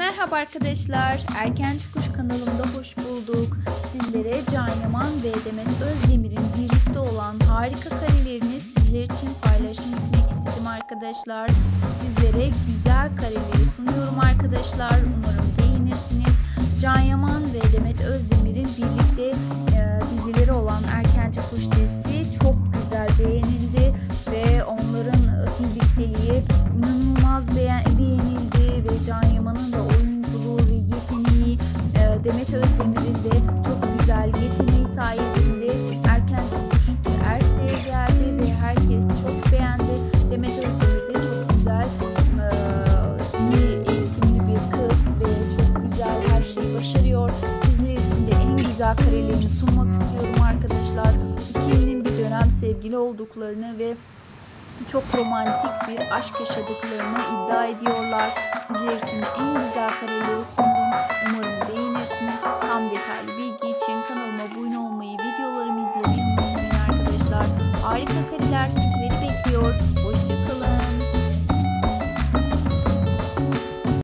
Merhaba arkadaşlar, Erkenci Kuş kanalımda hoş bulduk. Sizlere Can Yaman ve Demet Özdemir'in birlikte olan harika karelerini sizler için paylaşmak istedim arkadaşlar. Sizlere güzel kareleri sunuyorum arkadaşlar. Umarım beğenirsiniz. Can Yaman ve Demet Özdemir'in birlikte dizileri olan Erkenci Kuş dizisi çok güzel beğenildi ve onların birlikteliği inanılmaz beğenildi ve Can Yaman'ın da oyunculuğu ve yeteneği, Demet Özdemir'in de çok güzel yeteneği sayesinde Erkenci Kuş Erse'ye geldi ve herkes çok beğendi. Demet Özdemir de çok güzel, iyi eğitimli bir kız ve çok güzel her şeyi başarıyor. Sizler için de en güzel karelerini sunmak istiyorum arkadaşlar. İkilinin bir dönem sevgili olduklarını ve çok romantik bir aşk yaşadıklarını iddia ediyorlar. Sizler için en güzel kareleri sundum. Umarım beğenirsiniz. Tam detaylı bilgi için kanalıma abone olmayı, videolarımı izlemeyi unutmayın arkadaşlar. Harika kareler sizleri bekliyor. Hoşça kalın.